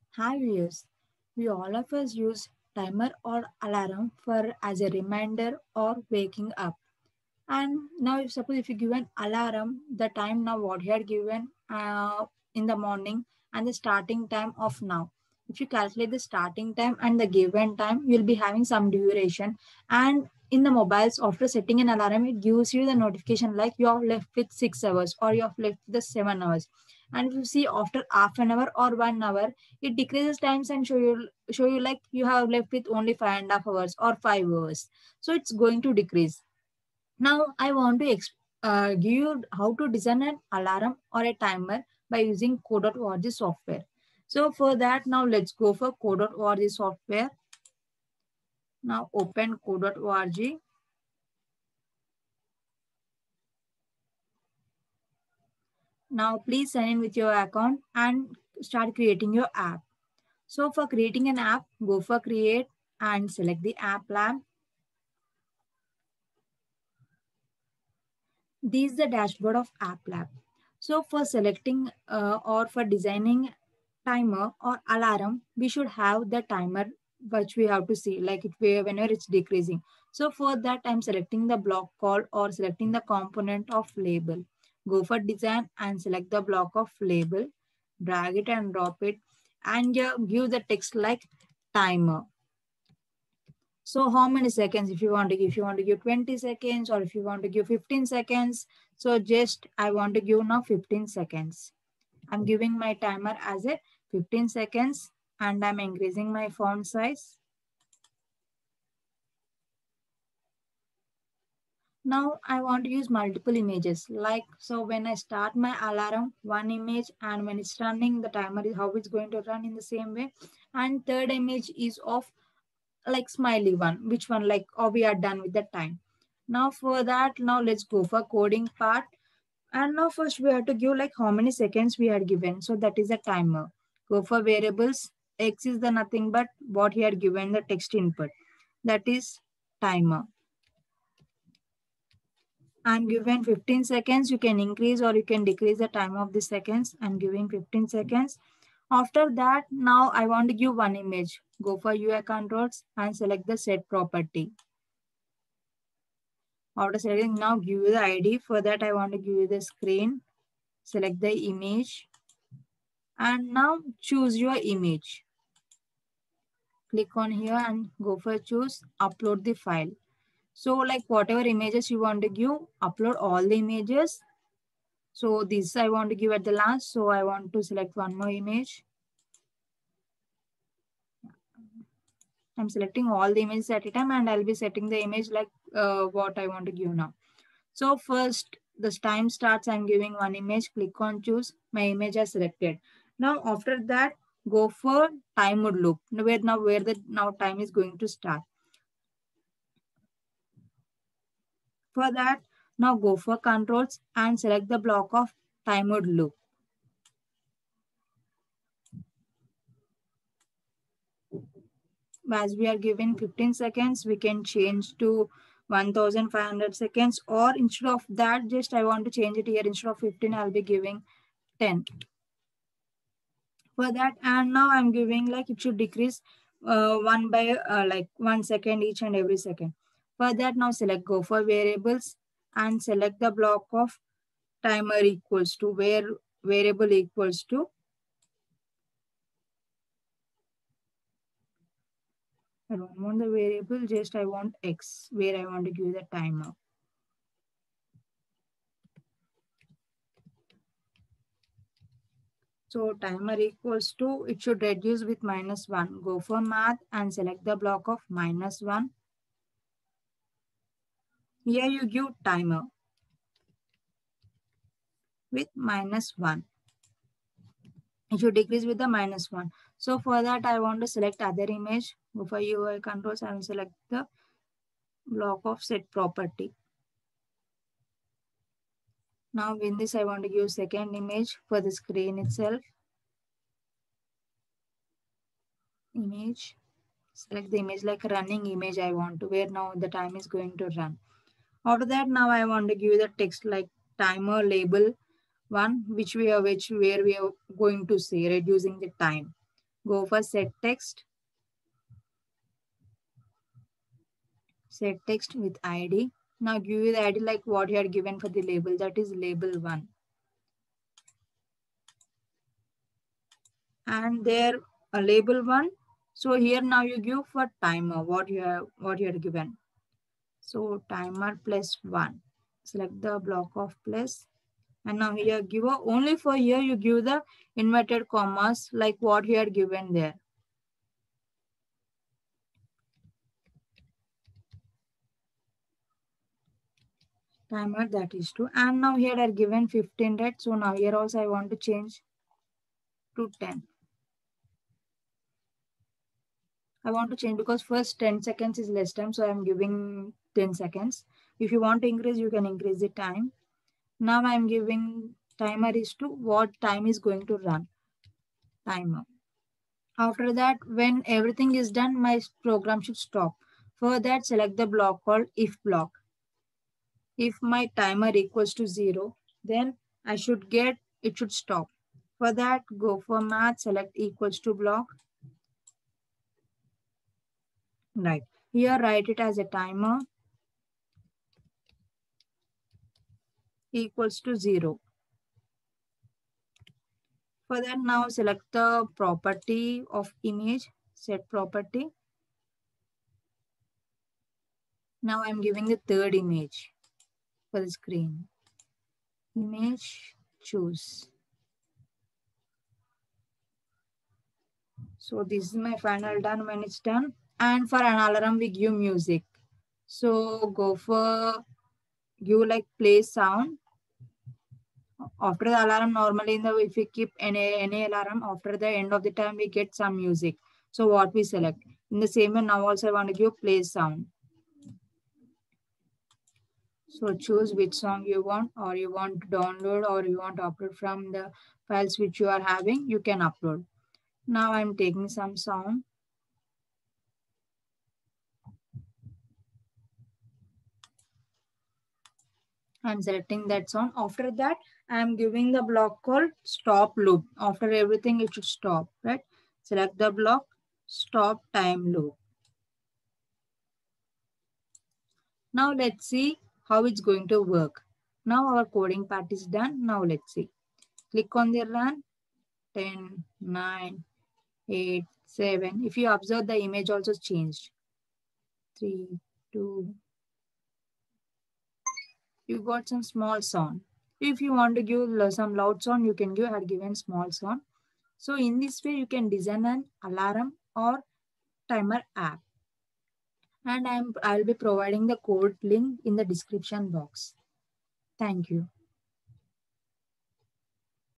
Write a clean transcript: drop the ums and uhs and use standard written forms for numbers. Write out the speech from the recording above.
Hi viewers, we all of us use timer or alarm for as a reminder or waking up. And now if suppose if you give an alarm, the time now what you are given in the morning and the starting time of now. If you calculate the starting time and the given time, you'll be having some duration. And in the mobiles, after setting an alarm, it gives you the notification like you are left with 6 hours or you have left with the 7 hours. And if you see after half an hour or 1 hour, it decreases times and show you like you have left with only 5.5 hours or 5 hours. So it's going to decrease. Now I want to give you how to design an alarm or a timer by using Code.org software. So for that, now let's go for Code.org software. Now open Code.org. Now please sign in with your account and start creating your app. So for creating an app, go for create and select the app lab. This is the dashboard of App Lab. So for selecting or for designing timer or alarm, we should have the timer which we have to see like whenever it's decreasing. So for that, I'm selecting the block call or selecting the component of label. Go for design and select the block of label, drag it and drop it, and give the text like timer. So how many seconds if you want to give? If you want to give 20 seconds or if you want to give 15 seconds. So just I want to give now 15 seconds. I'm giving my timer as a 15 seconds and I'm increasing my font size. Now I want to use multiple images like so when I start my alarm, one image, and when it's running, the timer is how it's going to run in the same way. And third image is of like smiley one, which one like we are done with the time. Now for that, now let's go for coding part. And now first we have to give like how many seconds we are given. So that is a timer. Go for variables. X is the nothing but what he had given the text input. That is timer. I'm given 15 seconds. You can increase or you can decrease the time of the seconds. I'm giving 15 seconds. After that, now I want to give one image. Go for UI controls and select the set property. After selecting, now give you the ID. For that, I want to give you the screen. Select the image. And now choose your image. Click on here and go for choose. Upload the file. So like whatever images you want to give, upload all the images. So this I want to give at the last. So I want to select one more image. I'm selecting all the images at a time and I'll be setting the image like what I want to give now. So first this time starts, I'm giving one image, click on choose, my image is selected. Now after that, go for timer loop, where the now time is going to start. For that, now go for controls and select the block of timer loop. As we are given 15 seconds, we can change to 1500 seconds, or instead of that, just I want to change it here. Instead of 15, I'll be giving 10 for that. And now I'm giving like it should decrease one by like 1 second each and every second. For that, now select go for variables and select the block of timer equals to where variable equals to I don't want the variable, just I want X where I want to give the timer. So timer equals to, it should reduce with -1. Go for math and select the block of -1. Here you give timer with -1. It should decrease with the -1. So for that, I want to select other image. Go for UI controls and select the block of set property. Now in this, I want to give second image for the screen itself. Image. Select the image like running image I want to, where now the time is going to run. After that, now I want to give the text like timer label one, where we are going to say reducing the time. Go for set text. Set text with ID. Now give you the ID like what you had given for the label, that is label 1. And there label 1. So here now you give for timer what you have given. So timer plus 1. Select the block of plus. And now here give only for here you give the inverted commas like what you had given there. Timer, that is 2. And now here are given 15, right? So now here also I want to change to 10. I want to change because first 10 seconds is less time. So I'm giving 10 seconds. If you want to increase, you can increase the time. Now I'm giving timer is to what time is going to run. Timer. After that, when everything is done, my program should stop. For that, select the block called if block. If my timer equals to 0, then I should get, it should stop. For that, go for math, select equals to block. Right. Here, write it as a timer equals to 0. For that, now select the property of image, set property. Now I'm giving the third image for the screen. Image, choose. So this is my final done when it's done. And for an alarm, we give music. So go for, give like play sound. After the alarm, normally if we keep any alarm, after the end of the time, we get some music. So what we select? In the same way, now also I want to give play sound. So choose which song you want, or you want to download, or you want to upload from the files which you are having, you can upload. Now I'm taking some sound. I'm selecting that sound. After that, I'm giving the block called stop loop. After everything, it should stop, right? Select the block, stop time loop. Now let's see how it's going to work. Now our coding part is done. Now let's see. Click on the run. 10, 9, 8, 7. If you observe, the image also changed. 3, 2. You got some small sound. If you want to give some loud sound, you can give, I had given small sound. So in this way, you can design an alarm or timer app. And I'll be providing the code link in the description box. Thank you.